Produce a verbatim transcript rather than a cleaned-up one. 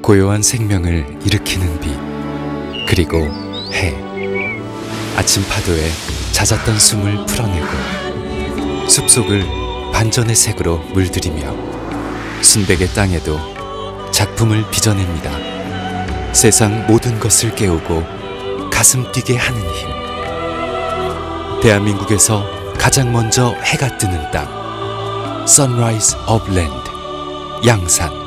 고요한 생명을 일으키는 빛, 그리고 해. 아침 파도에 잦았던 숨을 풀어내고 숲속을 반전의 색으로 물들이며 순백의 땅에도 작품을 빚어냅니다. 세상 모든 것을 깨우고 가슴 뛰게 하는 힘. 대한민국에서 가장 먼저 해가 뜨는 땅, Sunrise of Land, 양산.